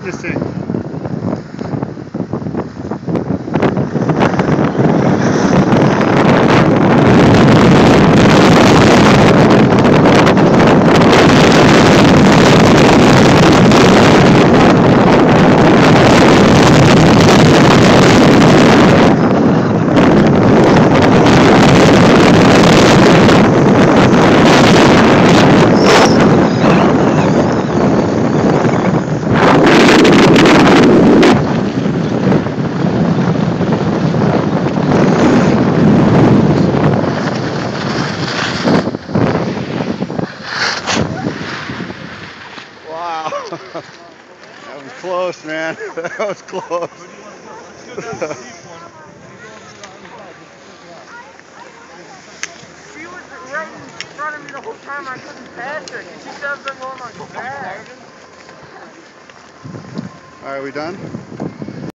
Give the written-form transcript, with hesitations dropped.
witnessing. Wow. That was close, man. That was close. She was right in front of me the whole time. I couldn't pass her. She kept on going like that. All right, we done?